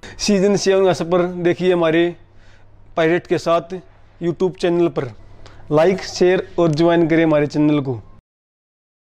Season 7 का सफर देखिए हमारे पायरेट के साथ यूट्यूब चैनल पर। लाइक शेयर और ज्वाइन करें हमारे चैनल को।